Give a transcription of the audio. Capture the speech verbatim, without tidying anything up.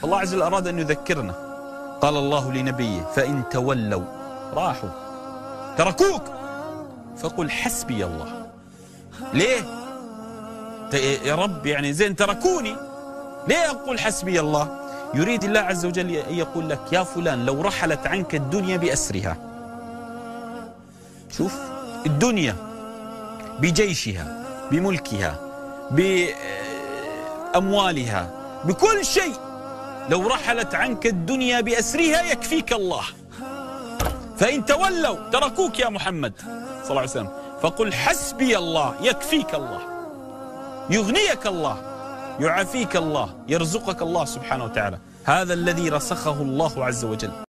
الله عز وجل أراد أن يذكرنا. قال الله لنبيه: فإن تولوا، راحوا تركوك، فقل حسبي الله. ليه؟ يا رب يعني زين تركوني، ليه أقول حسبي الله؟ يريد الله عز وجل أن يقول لك: يا فلان لو رحلت عنك الدنيا بأسرها، شوف الدنيا بجيشها بملكها بأموالها بكل شيء، لو رحلت عنك الدنيا بأسرها يكفيك الله. فإن تولوا، تركوك يا محمد صلى الله عليه وسلم، فقل حسبي الله، يكفيك الله، يغنيك الله، يعافيك الله، يرزقك الله سبحانه وتعالى. هذا الذي رسخه الله عز وجل.